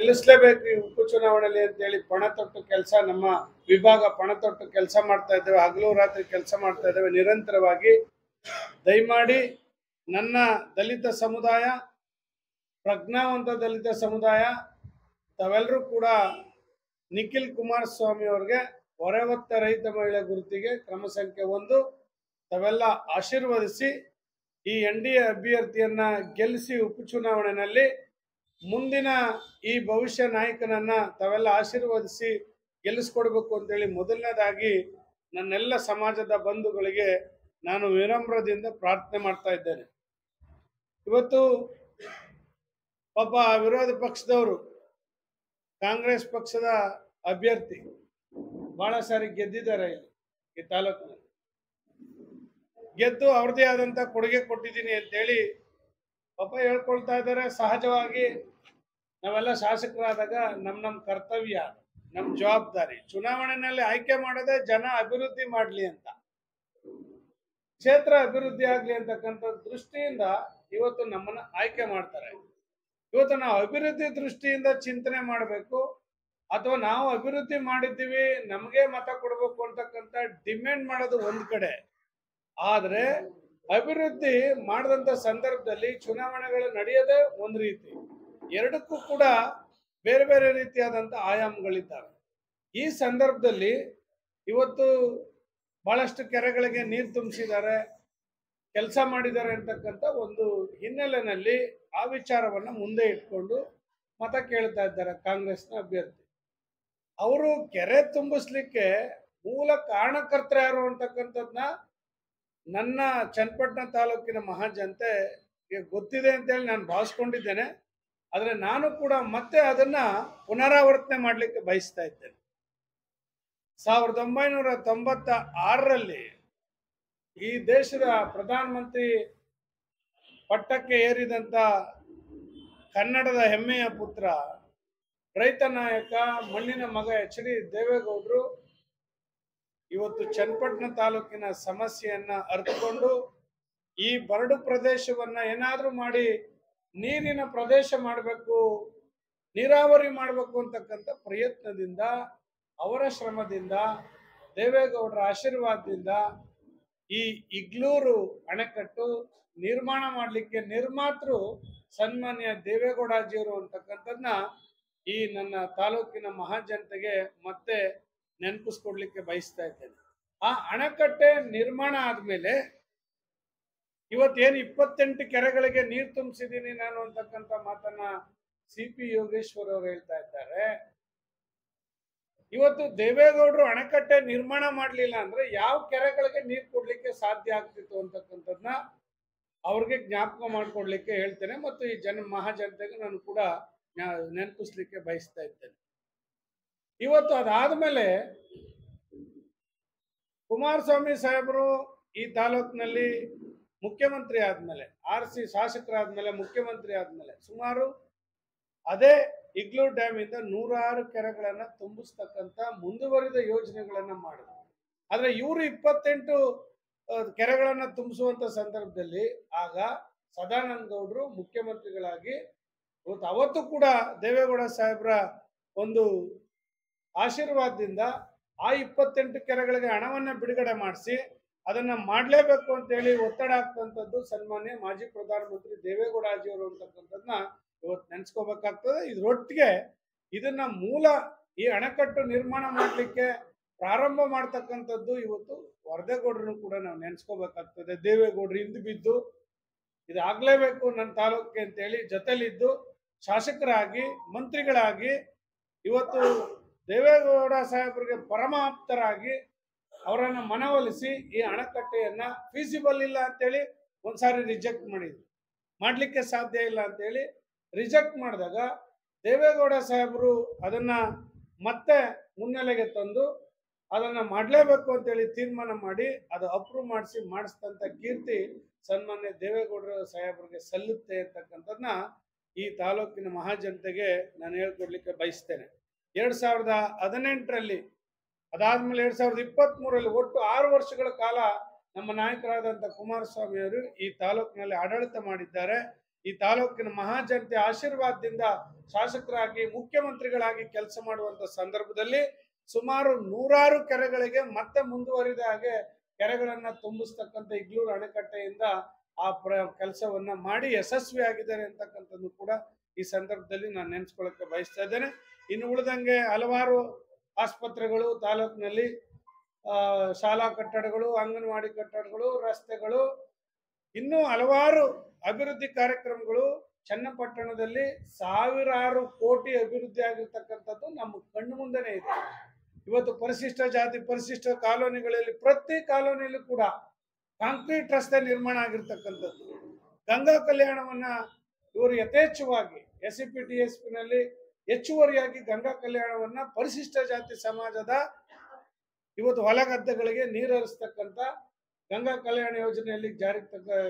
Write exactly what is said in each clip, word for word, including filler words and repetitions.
ಗೆಲ್ಲಿಸಲೇಬೇಕು ಈ ಉಪಚುನಾವಣೆಯಲ್ಲಿ ಅಂತ ಹೇಳಿ ಪಣ ತೊಟ್ಟು ಕೆಲಸ ನಮ್ಮ ವಿಭಾಗ ಪಣ ತೊಟ್ಟು ಕೆಲಸ ಮಾಡ್ತಾ ಇದ್ದೇವೆ. ಹಗಲು ರಾತ್ರಿ ಕೆಲಸ ಮಾಡ್ತಾ ಇದ್ದೇವೆ ನಿರಂತರವಾಗಿ. ದಯಮಾಡಿ ನನ್ನ ದಲಿತ ಸಮುದಾಯ, ಪ್ರಜ್ಞಾವಂತ ದಲಿತ ಸಮುದಾಯ ತಾವೆಲ್ಲರೂ ಕೂಡ ನಿಖಿಲ್ ಕುಮಾರಸ್ವಾಮಿ ಅವರಿಗೆ ಹೊರೆ ಹೊತ್ತ ರೈತ ಮಹಿಳೆ ಗುರುತಿಗೆ ಕ್ರಮ ಸಂಖ್ಯೆ ಒಂದು ತಾವೆಲ್ಲ ಆಶೀರ್ವದಿಸಿ ಈ ಎನ್ ಡಿ ಎ ಅಭ್ಯರ್ಥಿಯನ್ನ ಗೆಲ್ಲಿಸಿ ಉಪಚುನಾವಣೆಯಲ್ಲಿ ಮುಂದಿನ ಈ ಭವಿಷ್ಯ ನಾಯಕನನ್ನ ತಾವೆಲ್ಲ ಆಶೀರ್ವದಿಸಿ ಗೆಲ್ಲಿಸ್ಕೊಡ್ಬೇಕು ಅಂತೇಳಿ ಮೊದಲನೇದಾಗಿ ನನ್ನೆಲ್ಲ ಸಮಾಜದ ಬಂಧುಗಳಿಗೆ ನಾನು ವಿನಮ್ರದಿಂದ ಪ್ರಾರ್ಥನೆ ಮಾಡ್ತಾ ಇದ್ದೇನೆ. ಇವತ್ತು ಪಾಪ ವಿರೋಧ ಪಕ್ಷದವರು ಕಾಂಗ್ರೆಸ್ ಪಕ್ಷದ ಅಭ್ಯರ್ಥಿ ಬಹಳ ಸಾರಿ ಗೆದ್ದಿದ್ದಾರೆ ಈ ತಾಲೂಕಿನಲ್ಲಿ. ಗೆದ್ದು ಅವ್ರದೇ ಆದಂತ ಕೊಡುಗೆ ಕೊಟ್ಟಿದ್ದೀನಿ ಅಂತೇಳಿ ಪಾಪ ಹೇಳ್ಕೊಳ್ತಾ ಇದ್ದಾರೆ. ಸಹಜವಾಗಿ ನಾವೆಲ್ಲ ಶಾಸಕರಾದಾಗ ನಮ್ ನಮ್ ಕರ್ತವ್ಯ, ನಮ್ ಜವಾಬ್ದಾರಿ ಚುನಾವಣೆಯಲ್ಲಿ ಆಯ್ಕೆ ಮಾಡೋದೇ ಜನ ಅಭಿವೃದ್ಧಿ ಮಾಡ್ಲಿ ಅಂತ, ಕ್ಷೇತ್ರ ಅಭಿವೃದ್ಧಿ ಆಗ್ಲಿ ಅಂತಕ್ಕಂಥ ದೃಷ್ಟಿಯಿಂದ ಇವತ್ತು ನಮ್ಮನ್ನ ಆಯ್ಕೆ ಮಾಡ್ತಾರೆ. ಇವತ್ತು ನಾವು ಅಭಿವೃದ್ಧಿ ದೃಷ್ಟಿಯಿಂದ ಚಿಂತನೆ ಮಾಡಬೇಕು ಅಥವಾ ನಾವು ಅಭಿವೃದ್ಧಿ ಮಾಡಿದ್ದೀವಿ ನಮಗೆ ಮತ ಕೊಡಬೇಕು ಅಂತಕ್ಕಂಥ ಡಿಮ್ಯಾಂಡ್ ಮಾಡೋದು ಒಂದ್ ಕಡೆ, ಆದ್ರೆ ಅಭಿವೃದ್ಧಿ ಮಾಡಿದಂತ ಸಂದರ್ಭದಲ್ಲಿ ಚುನಾವಣೆಗಳು ನಡೆಯೋದೇ ಒಂದ್ ರೀತಿ, ಎರಡಕ್ಕೂ ಕೂಡ ಬೇರೆ ಬೇರೆ ರೀತಿಯಾದಂತ ಆಯಾಮಗಳಿದ್ದಾವೆ. ಈ ಸಂದರ್ಭದಲ್ಲಿ ಇವತ್ತು ಬಹಳಷ್ಟು ಕೆರೆಗಳಿಗೆ ನೀರು ತುಂಬಿಸಿದ್ದಾರೆ, ಕೆಲಸ ಮಾಡಿದ್ದಾರೆ ಅಂತಕ್ಕಂಥ ಒಂದು ಹಿನ್ನೆಲೆಯಲ್ಲಿ ಆ ವಿಚಾರವನ್ನ ಮುಂದೆ ಇಟ್ಕೊಂಡು ಮತ ಕೇಳ್ತಾ ಇದ್ದಾರೆ ಕಾಂಗ್ರೆಸ್ನ ಅಭ್ಯರ್ಥಿ. ಅವರು ಕೆರೆ ತುಂಬಿಸ್ಲಿಕ್ಕೆ ಮೂಲ ಕಾರಣಕರ್ತರ ಯಾರು ಅಂತಕ್ಕಂಥದ್ನ ನನ್ನ ಚನ್ನಪಟ್ಟಣ ತಾಲೂಕಿನ ಮಹಾಜನತೆ ಗೊತ್ತಿದೆ ಅಂತೇಳಿ ನಾನು ಭಾವಿಸ್ಕೊಂಡಿದ್ದೇನೆ. ಆದ್ರೆ ನಾನು ಕೂಡ ಮತ್ತೆ ಅದನ್ನ ಪುನರಾವರ್ತನೆ ಮಾಡ್ಲಿಕ್ಕೆ ಬಯಸ್ತಾ ಇದ್ದೇನೆ. ಸಾವಿರದ ಒಂಬೈನೂರ ತೊಂಬತ್ತ ಆರರಲ್ಲಿ ಈ ದೇಶದ ಪ್ರಧಾನಮಂತ್ರಿ ಪಟ್ಟಕ್ಕೆ ಏರಿದಂತ ಕನ್ನಡದ ಹೆಮ್ಮೆಯ ಪುತ್ರ, ರೈತ ನಾಯಕ, ಮಣ್ಣಿನ ಮಗ ಎಚ್ ಡಿ ದೇವೇಗೌಡರು ಇವತ್ತು ಚನ್ನಪಟ್ಟಣ ತಾಲೂಕಿನ ಸಮಸ್ಯೆಯನ್ನ ಅರ್ಥಕೊಂಡು ಈ ಬರಡು ಪ್ರದೇಶವನ್ನ ಏನಾದ್ರೂ ಮಾಡಿ ನೀರಿನ ಪ್ರದೇಶ ಮಾಡಬೇಕು, ನೀರಾವರಿ ಮಾಡಬೇಕು ಅಂತಕ್ಕಂಥ ಪ್ರಯತ್ನದಿಂದ, ಅವರ ಶ್ರಮದಿಂದ, ದೇವೇಗೌಡರ ಆಶೀರ್ವಾದದಿಂದ ಈ ಇಗ್ಲೂರು ಅಣೆಕಟ್ಟು ನಿರ್ಮಾಣ ಮಾಡಲಿಕ್ಕೆ ನಿರ್ಮಾತೃ ಸನ್ಮಾನ್ಯ ದೇವೇಗೌಡಜಿಯವರು ಅಂತಕ್ಕಂಥದ್ದನ್ನ ಈ ನನ್ನ ತಾಲೂಕಿನ ಮಹಾಜನತೆಗೆ ಮತ್ತೆ ನೆನಪಿಸ್ಕೊಡ್ಲಿಕ್ಕೆ ಬಯಸ್ತಾ ಇದ್ದೇನೆ. ಆ ಅಣೆಕಟ್ಟೆ ನಿರ್ಮಾಣ ಆದ್ಮೇಲೆ ಇವತ್ತೇನು ಇಪ್ಪತ್ತೆಂಟು ಕೆರೆಗಳಿಗೆ ನೀರು ತುಂಬಿಸಿದ್ದೀನಿ ನಾನು ಅಂತಕ್ಕಂಥ ಮಾತನ್ನ ಸಿ ಪಿ ಯೋಗೇಶ್ವರ್ ಅವರು ಹೇಳ್ತಾ ಇದ್ದಾರೆ. ಇವತ್ತು ದೇವೇಗೌಡರು ಅಣೆಕಟ್ಟೆ ನಿರ್ಮಾಣ ಮಾಡಲಿಲ್ಲ ಅಂದ್ರೆ ಯಾವ ಕೆರೆಗಳಿಗೆ ನೀರು ಕೊಡ್ಲಿಕ್ಕೆ ಸಾಧ್ಯ ಆಗ್ತಿತ್ತು ಅಂತಕ್ಕಂಥದ್ದನ್ನ ಅವ್ರಿಗೆ ಜ್ಞಾಪಕ ಮಾಡ್ಕೊಡ್ಲಿಕ್ಕೆ ಹೇಳ್ತೇನೆ ಮತ್ತು ಈ ಜನ ಮಹಾಜನತೆಗೆ ನಾನು ಕೂಡ ನೆನಪಿಸ್ಲಿಕ್ಕೆ ಬಯಸ್ತಾ ಇದ್ದೇನೆ. ಇವತ್ತು ಅದಾದ್ಮೇಲೆ ಕುಮಾರಸ್ವಾಮಿ ಸಾಹೇಬರು ಈ ತಾಲೂಕಿನಲ್ಲಿ ಮುಖ್ಯಮಂತ್ರಿ ಆದ್ಮೇಲೆ, ಆರ್ ಸಿ ಶಾಸಕರಾದ್ಮೇಲೆ ಮುಖ್ಯಮಂತ್ರಿ ಆದ್ಮೇಲೆ ಸುಮಾರು ಅದೇ ಇಗ್ಲೂರು ಡ್ಯಾಮ್ ಇಂದ ನೂರಾರು ಕೆರೆಗಳನ್ನ ತುಂಬಿಸ್ತಕ್ಕಂಥ ಮುಂದುವರಿದ ಯೋಜನೆಗಳನ್ನ ಮಾಡಿದ್ರು. ಆದ್ರೆ ಇವರು ಇಪ್ಪತ್ತೆಂಟು ಕೆರೆಗಳನ್ನ ತುಂಬಿಸುವಂತ ಸಂದರ್ಭದಲ್ಲಿ ಆಗ ಸದಾನಂದ ಗೌಡರು ಮುಖ್ಯಮಂತ್ರಿಗಳಾಗಿ ಅವತ್ತು ಕೂಡ ದೇವೇಗೌಡ ಸಾಹೇಬ್ರ ಒಂದು ಆಶೀರ್ವಾದದಿಂದ ಆ ಇಪ್ಪತ್ತೆಂಟು ಕೆರೆಗಳಿಗೆ ಹಣವನ್ನ ಬಿಡುಗಡೆ ಮಾಡಿಸಿ ಅದನ್ನ ಮಾಡಲೇಬೇಕು ಅಂತ ಹೇಳಿ ಒತ್ತಡ ಆಗ್ತಂಥದ್ದು ಸನ್ಮಾನ್ಯ ಮಾಜಿ ಪ್ರಧಾನಮಂತ್ರಿ ದೇವೇಗೌಡಜಿಯವರು ಅಂತಕ್ಕಂಥದ್ದನ್ನ ಇವತ್ತು ನೆನ್ಸ್ಕೋಬೇಕಾಗ್ತದೆ. ಇದ್ರೊಟ್ಟಿಗೆ ಇದನ್ನ ಮೂಲ ಈ ಅಣೆಕಟ್ಟು ನಿರ್ಮಾಣ ಮಾಡಲಿಕ್ಕೆ ಪ್ರಾರಂಭ ಮಾಡ್ತಕ್ಕಂಥದ್ದು ಇವತ್ತು ವರದೇಗೌಡರನ್ನು ಕೂಡ ನಾವು ನೆನ್ಸ್ಕೋಬೇಕಾಗ್ತದೆ. ದೇವೇಗೌಡರು ಹಿಂದೆ ಬಿದ್ದು ಇದಾಗ್ಲೇಬೇಕು ನನ್ನ ತಾಲೂಕಿಗೆ ಅಂತೇಳಿ ಜೊತೆಲಿದ್ದು ಶಾಸಕರಾಗಿ ಮಂತ್ರಿಗಳಾಗಿ ಇವತ್ತು ದೇವೇಗೌಡ ಸಾಹೇಬರಿಗೆ ಪರಮ ಆಪ್ತರಾಗಿ ಅವರನ್ನ ಮನವೊಲಿಸಿ ಈ ಅಣೆಕಟ್ಟೆಯನ್ನ ಫೀಸಿಬಲ್ ಇಲ್ಲ ಅಂತೇಳಿ ಒಂದ್ಸಾರಿ ರಿಜೆಕ್ಟ್ ಮಾಡಿದ್ರು, ಮಾಡ್ಲಿಕ್ಕೆ ಸಾಧ್ಯ ಇಲ್ಲ ಅಂತೇಳಿ ರಿಜೆಕ್ಟ್ ಮಾಡಿದಾಗ ದೇವೇಗೌಡ ಸಾಹೇಬರು ಅದನ್ನ ಮತ್ತೆ ಮುನ್ನೆಲೆಗೆ ತಂದು ಅದನ್ನ ಮಾಡಲೇಬೇಕು ಅಂತೇಳಿ ತೀರ್ಮಾನ ಮಾಡಿ ಅದು ಅಪ್ರೂವ್ ಮಾಡಿಸಿ ಮಾಡಿಸಿದಂತ ಕೀರ್ತಿ ಸನ್ಮಾನ್ಯ ದೇವೇಗೌಡರ ಸಾಹೇಬರಿಗೆ ಸಲ್ಲುತ್ತೆ ಅಂತಕ್ಕಂಥದ್ದನ್ನ ಈ ತಾಲೂಕಿನ ಮಹಾಜನತೆಗೆ ನಾನು ಹೇಳ್ಕೊಡ್ಲಿಕ್ಕೆ ಬಯಸ್ತೇನೆ. ಎರಡ್ ಸಾವಿರದ ಹದಿನೆಂಟರಲ್ಲಿ ಅದಾದ್ಮೇಲೆ ಎರಡ್ ಸಾವಿರದ ಇಪ್ಪತ್ತ್ ಮೂರಲ್ಲಿ ಒಟ್ಟು ಆರು ವರ್ಷಗಳ ಕಾಲ ನಮ್ಮ ನಾಯಕರಾದಂಥ ಕುಮಾರಸ್ವಾಮಿ ಅವರು ಈ ತಾಲೂಕಿನಲ್ಲಿ ಆಡಳಿತ ಮಾಡಿದ್ದಾರೆ. ಈ ತಾಲೂಕಿನ ಮಹಾಜನತೆ ಆಶೀರ್ವಾದದಿಂದ ಶಾಸಕರಾಗಿ ಮುಖ್ಯಮಂತ್ರಿಗಳಾಗಿ ಕೆಲಸ ಮಾಡುವಂತ ಸಂದರ್ಭದಲ್ಲಿ ಸುಮಾರು ನೂರಾರು ಕೆರೆಗಳಿಗೆ ಮತ್ತೆ ಮುಂದುವರಿದ ಹಾಗೆ ಕೆರೆಗಳನ್ನ ತುಂಬಿಸ್ತಕ್ಕಂಥ ಇಗ್ಲೂರು ಅಣೆಕಟ್ಟೆಯಿಂದ ಆ ಪ್ರ ಕೆಲಸವನ್ನ ಮಾಡಿ ಯಶಸ್ವಿಯಾಗಿದ್ದಾರೆ ಅಂತಕ್ಕಂಥದ್ದು ಕೂಡ ಈ ಸಂದರ್ಭದಲ್ಲಿ ನಾನು ನೆನೆಸ್ಕೊಳ್ಳಕ್ಕೆ ಬಯಸ್ತಾ ಇದ್ದೇನೆ. ಇನ್ನು ಉಳಿದಂಗೆ ಹಲವಾರು ಆಸ್ಪತ್ರೆಗಳು ತಾಲೂಕಿನಲ್ಲಿ, ಶಾಲಾ ಕಟ್ಟಡಗಳು, ಅಂಗನವಾಡಿ ಕಟ್ಟಡಗಳು, ರಸ್ತೆಗಳು, ಇನ್ನೂ ಹಲವಾರು ಅಭಿವೃದ್ಧಿ ಕಾರ್ಯಕ್ರಮಗಳು ಚನ್ನಪಟ್ಟಣದಲ್ಲಿ ಸಾವಿರಾರು ಕೋಟಿ ಅಭಿವೃದ್ಧಿ ಆಗಿರ್ತಕ್ಕಂಥದ್ದು ನಮ್ಮ ಕಣ್ಣು ಮುಂದೆನೇ ಇದೆ. ಇವತ್ತು ಪರಿಶಿಷ್ಟ ಜಾತಿ ಪರಿಶಿಷ್ಟ ಕಾಲೋನಿಗಳಲ್ಲಿ ಪ್ರತಿ ಕಾಲೋನಿಯಲ್ಲೂ ಕೂಡ ಕಾಂಕ್ರೀಟ್ ರಸ್ತೆ ನಿರ್ಮಾಣ ಆಗಿರ್ತಕ್ಕಂಥದ್ದು. ಗಂಗಾ ಕಲ್ಯಾಣವನ್ನ ಇವರು ಯಥೇಚ್ಛವಾಗಿ S C P T S P ನಲ್ಲಿ ಹೆಚ್ಚುವರಿಯಾಗಿ ಗಂಗಾ ಕಲ್ಯಾಣವನ್ನ ಪರಿಶಿಷ್ಟ ಜಾತಿ ಸಮಾಜದ ಇವತ್ತು ಹೊಲಗದ್ದೆಗಳಿಗೆ ನೀರು ಹರಿಸ್ತಕ್ಕಂಥ ಗಂಗಾ ಕಲ್ಯಾಣ ಯೋಜನೆಯಲ್ಲಿ ಜಾರಿ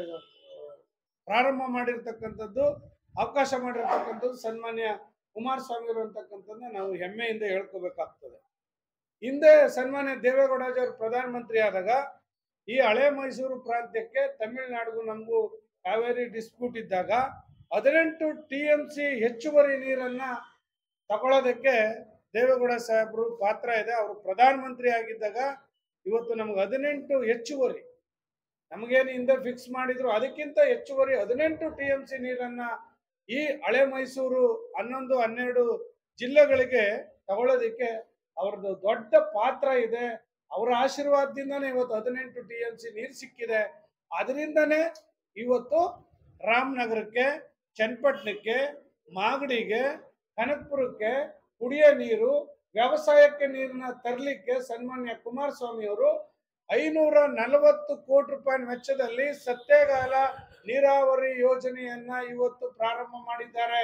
ಪ್ರಾರಂಭ ಮಾಡಿರ್ತಕ್ಕಂಥದ್ದು, ಅವಕಾಶ ಮಾಡಿರ್ತಕ್ಕಂಥದ್ದು ಸನ್ಮಾನ್ಯ ಕುಮಾರಸ್ವಾಮಿ ಅವರು ಅಂತಕ್ಕಂಥದ್ದನ್ನ ನಾವು ಹೆಮ್ಮೆಯಿಂದ ಹೇಳ್ಕೋಬೇಕಾಗ್ತದೆ. ಹಿಂದೆ ಸನ್ಮಾನ್ಯ ದೇವೇಗೌಡರು ಪ್ರಧಾನಮಂತ್ರಿ ಆದಾಗ ಈ ಹಳೆ ಮೈಸೂರು ಪ್ರಾಂತ್ಯಕ್ಕೆ ತಮಿಳುನಾಡಿಗೂ ನಮಗೂ ಕಾವೇರಿ ಡಿಸ್ಪ್ಯೂಟ್ ಇದ್ದಾಗ ಹದಿನೆಂಟು ಟಿ ಎಂ ಸಿ ಹೆಚ್ಚುವರಿ ನೀರನ್ನ ತಗೊಳ್ಳೋದಕ್ಕೆ ದೇವೇಗೌಡ ಸಾಹೇಬರು ಪಾತ್ರ ಇದೆ. ಅವರು ಪ್ರಧಾನಮಂತ್ರಿ ಆಗಿದ್ದಾಗ ಇವತ್ತು ನಮ್ಗೆ ಹದಿನೆಂಟು ಹೆಚ್ಚುವರಿ, ನಮಗೇನು ಹಿಂದೆ ಫಿಕ್ಸ್ ಮಾಡಿದ್ರು ಅದಕ್ಕಿಂತ ಹೆಚ್ಚುವರಿ ಹದಿನೆಂಟು ಟಿ ಎಂ ಸಿ ನೀರನ್ನ ಈ ಹಳೆ ಮೈಸೂರು ಹನ್ನೊಂದು ಹನ್ನೆರಡು ಜಿಲ್ಲೆಗಳಿಗೆ ತಗೊಳ್ಳೋದಕ್ಕೆ ಅವ್ರದ್ದು ದೊಡ್ಡ ಪಾತ್ರ ಇದೆ. ಅವರ ಆಶೀರ್ವಾದದಿಂದನೇ ಇವತ್ತು ಹದಿನೆಂಟು ಟಿ ಎಂ ಸಿ ನೀರು ಸಿಕ್ಕಿದೆ. ಅದರಿಂದನೇ ಇವತ್ತು ರಾಮನಗರಕ್ಕೆ, ಚನ್ನಪಟ್ಟಣಕ್ಕೆ, ಮಾಗಡಿಗೆ, ಕನಕಪುರಕ್ಕೆ ಕುಡಿಯೋ ನೀರು, ವ್ಯವಸಾಯಕ್ಕೆ ನೀರನ್ನ ತರಲಿಕ್ಕೆ ಸನ್ಮಾನ್ಯ ಕುಮಾರಸ್ವಾಮಿ ಅವರು ಐನೂರ ನಲವತ್ತು ಕೋಟಿ ರೂಪಾಯಿ ವೆಚ್ಚದಲ್ಲಿ ಸತ್ತೇಗಾಲ ನೀರಾವರಿ ಯೋಜನೆಯನ್ನ ಇವತ್ತು ಪ್ರಾರಂಭ ಮಾಡಿದ್ದಾರೆ.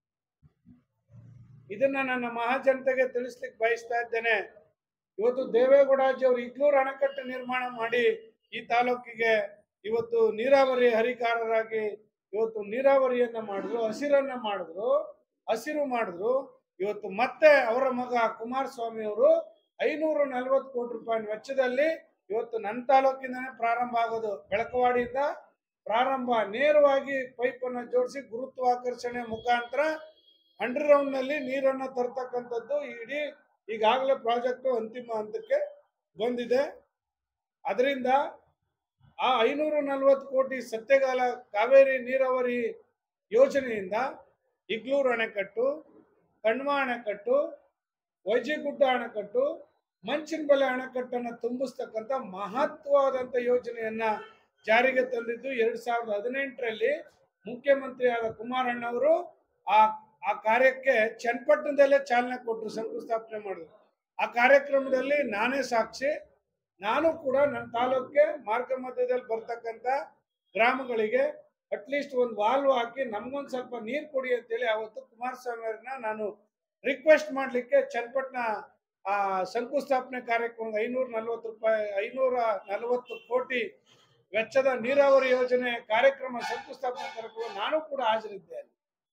ಇದನ್ನ ನನ್ನ ಮಹಾಜನತೆಗೆ ತಿಳಿಸ್ಲಿಕ್ಕೆ ಬಯಸ್ತಾ ಇದ್ದೇನೆ. ಇವತ್ತು ದೇವೇಗೌಡಜಿ ಅವರು ಇಗ್ಲೂರು ಅಣೆಕಟ್ಟು ನಿರ್ಮಾಣ ಮಾಡಿ ಈ ತಾಲೂಕಿಗೆ ಇವತ್ತು ನೀರಾವರಿ ಹರಿಕಾರರಾಗಿ ಇವತ್ತು ನೀರಾವರಿಯನ್ನ ಮಾಡಿದ್ರು, ಹಸಿರನ್ನ ಮಾಡಿದ್ರು, ಹಸಿರು ಮಾಡಿದ್ರು. ಇವತ್ತು ಮತ್ತೆ ಅವರ ಮಗ ಕುಮಾರಸ್ವಾಮಿ ಅವರು ಐನೂರ ನಲವತ್ತು ಕೋಟಿ ರೂಪಾಯಿ ವೆಚ್ಚದಲ್ಲಿ ಇವತ್ತು ನನ್ನ ತಾಲೂಕಿಂದನೇ ಪ್ರಾರಂಭ ಆಗೋದು, ಬೆಳಕವಾಡಿಯಿಂದ ಪ್ರಾರಂಭ, ನೇರವಾಗಿ ಪೈಪನ್ನು ಜೋಡಿಸಿ ಗುರುತ್ವಾಕರ್ಷಣೆ ಮುಖಾಂತರ ಅಂಡರ್ಗ್ರೌಂಡ್ ನಲ್ಲಿ ನೀರನ್ನು ತರ್ತಕ್ಕಂಥದ್ದು ಇಡೀ ಈಗಾಗಲೇ ಪ್ರಾಜೆಕ್ಟ್ ಅಂತಿಮ ಹಂತಕ್ಕೆ ಬಂದಿದೆ. ಅದರಿಂದ ಆ ಐನೂರ ನಲವತ್ತು ಕೋಟಿ ಸತ್ಯಗಾಲ ಕಾವೇರಿ ನೀರಾವರಿ ಯೋಜನೆಯಿಂದ ಇಗ್ಲೂರು ಅಣೆಕಟ್ಟು, ಕಣ್ವ ಅಣೆಕಟ್ಟು, ವೈಜಿಗುಡ್ಡ ಅಣೆಕಟ್ಟು, ಮಂಚಿನಬೆಲೆ ಅಣೆಕಟ್ಟನ್ನು ತುಂಬಿಸ್ತಕ್ಕಂಥ ಮಹತ್ವವಾದಂಥ ಯೋಜನೆಯನ್ನ ಜಾರಿಗೆ ತಂದಿದ್ದು ಎರಡ್ ಸಾವಿರದ ಹದಿನೆಂಟರಲ್ಲಿ ಮುಖ್ಯಮಂತ್ರಿ ಆದ ಕುಮಾರಣ್ಣವರು ಆ ಆ ಕಾರ್ಯಕ್ಕೆ ಚನ್ನಪಟ್ಟಣದಲ್ಲೇ ಚಾಲನೆ ಕೊಟ್ಟರು, ಶಂಕುಸ್ಥಾಪನೆ ಮಾಡಿದ್ರು. ಆ ಕಾರ್ಯಕ್ರಮದಲ್ಲಿ ನಾನೇ ಸಾಕ್ಷಿ. ನಾನು ಕೂಡ ನನ್ನ ತಾಲೂಕಿಗೆ ಮಾರ್ಗ ಮಧ್ಯದಲ್ಲಿ ಬರ್ತಕ್ಕಂಥ ಗ್ರಾಮಗಳಿಗೆ ಅಟ್ಲೀಸ್ಟ್ ಒಂದು ವಾಲ್ವ್ ಹಾಕಿ ನಮ್ಗೊಂದು ಸ್ವಲ್ಪ ನೀರು ಕೊಡಿ ಅಂತೇಳಿ ಅವತ್ತು ಕುಮಾರಸ್ವಾಮಿ ಅವ್ರನ್ನ ನಾನು ರಿಕ್ವೆಸ್ಟ್ ಮಾಡಲಿಕ್ಕೆ ಚನ್ನಪಟ್ಟಣ ಆ ಶಂಕುಸ್ಥಾಪನೆ ಕಾರ್ಯಕ್ರಮ ಐನೂರ ನಲ್ವತ್ತು ರೂಪಾಯಿ ಐನೂರ ನಲವತ್ತು ಕೋಟಿ ವೆಚ್ಚದ ನೀರಾವರಿ ಯೋಜನೆ ಕಾರ್ಯಕ್ರಮ ಶಂಕುಸ್ಥಾಪನೆ ಕಾರ್ಯಕ್ರಮ ನಾನು ಕೂಡ ಹಾಜರಿದ್ದೇನೆ.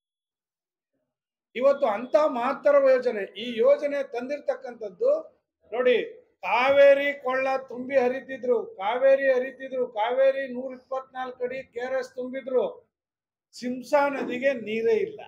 ಇವತ್ತು ಅಂತ ಮಹತ್ತರ ಯೋಜನೆ, ಈ ಯೋಜನೆ ತಂದಿರ್ತಕ್ಕಂಥದ್ದು ನೋಡಿ, ಕಾವೇರಿ ಕೊಳ್ಳ ತುಂಬಿ ಹರಿತಿದ್ರು, ಕಾವೇರಿ ಹರಿತಿದ್ರು, ಕಾವೇರಿ ನೂರ ಇಪ್ಪತ್ನಾಲ್ಕು ಅಡಿ ಕೆ ಆರ್ ಎಸ್ ತುಂಬಿದ್ರು, ಶಿಂಸಾ ನದಿಗೆ ನೀರೇ ಇಲ್ಲ.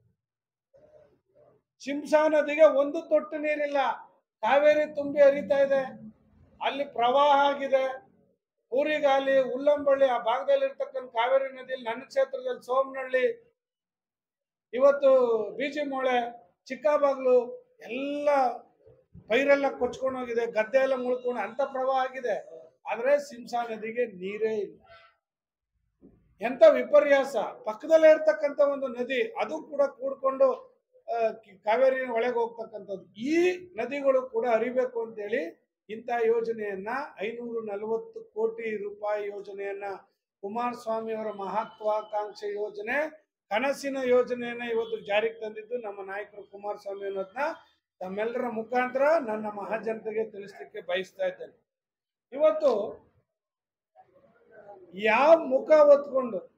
ಶಿಂಸಾ ನದಿಗೆ ಒಂದು ತೊಟ್ಟು ನೀರಿಲ್ಲ. ಕಾವೇರಿ ತುಂಬಿ ಹರಿತಾ ಇದೆ, ಅಲ್ಲಿ ಪ್ರವಾಹ ಆಗಿದೆ. ಊರಿಗಾಲಿ, ಉಲ್ಲಂಬಳ್ಳಿ ಆ ಭಾಗದಲ್ಲಿ ಇರ್ತಕ್ಕಂಥ ಕಾವೇರಿ ನದಿಯಲ್ಲಿ ನನ್ನ ಕ್ಷೇತ್ರದಲ್ಲಿ ಸೋಮನಹಳ್ಳಿ, ಇವತ್ತು ಬೀಜಿಮೋಳೆ, ಚಿಕ್ಕಬಾಗ್ಲು ಎಲ್ಲ ಪೈರೆಲ್ಲ ಕೊಚ್ಕೊಂಡು ಹೋಗಿದೆ, ಗದ್ದೆ ಎಲ್ಲ ಮುಳ್ಕೊಂಡು ಅಂತ ಪ್ರವಾಹ ಆಗಿದೆ. ಆದ್ರೆ ಶಿಂಸಾ ನದಿಗೆ ನೀರೇ ಇಲ್ಲ. ಎಂತ ವಿಪರ್ಯಾಸ! ಪಕ್ಕದಲ್ಲೇ ಇರ್ತಕ್ಕಂಥ ಒಂದು ನದಿ, ಅದು ಕೂಡ ಕೂಡ್ಕೊಂಡು ಕಾವೇರಿ ಒಳಗೆ ಹೋಗ್ತಕ್ಕಂಥದ್ದು. ಈ ನದಿಗಳು ಕೂಡ ಹರಿಬೇಕು ಅಂತೇಳಿ ಇಂಥ ಯೋಜನೆಯನ್ನ ಐನೂರ ನಲವತ್ತು ಕೋಟಿ ರೂಪಾಯಿ ಯೋಜನೆಯನ್ನ ಕುಮಾರಸ್ವಾಮಿ ಅವರ ಮಹತ್ವಾಕಾಂಕ್ಷೆ ಯೋಜನೆ, ಕನಸಿನ ಯೋಜನೆಯನ್ನ ಇವತ್ತು ಜಾರಿಗೆ ತಂದಿದ್ದು ನಮ್ಮ ನಾಯಕರು ಕುಮಾರಸ್ವಾಮಿ ಅನ್ನೋದನ್ನ ತಮ್ಮೆಲ್ಲರ ಮುಖಾಂತರ ನನ್ನ ಮಹಾಜನತೆಗೆ ತಿಳಿಸ್ಲಿಕ್ಕೆ ಬಯಸ್ತಾ ಇದ್ದೇನೆ. ಇವತ್ತು ಯಾವ ಮುಖ ಹೊತ್ಕೊಂಡು